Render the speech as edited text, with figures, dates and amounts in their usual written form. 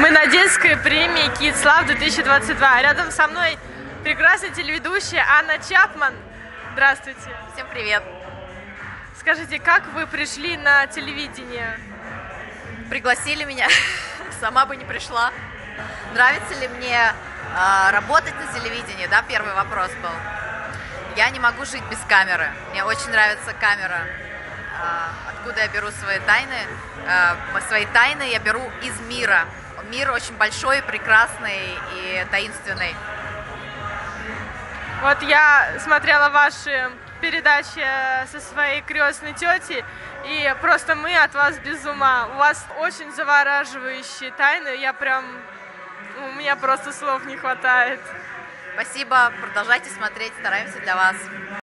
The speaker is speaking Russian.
Мы на детской премии Kids Love 2022. Рядом со мной прекрасная телеведущая Анна Чапман. Здравствуйте. Всем привет. Скажите, как вы пришли на телевидение? Пригласили меня, сама бы не пришла. Нравится ли мне работать на телевидении, да, первый вопрос был. Я не могу жить без камеры. Мне очень нравится камера. Откуда я беру свои тайны? Свои тайны я беру из мира. Мир очень большой, прекрасный и таинственный. Вот я смотрела ваши передачи со своей крестной тетей, и просто мы от вас без ума. У вас очень завораживающие тайны, у меня просто слов не хватает. Спасибо, продолжайте смотреть, стараемся для вас.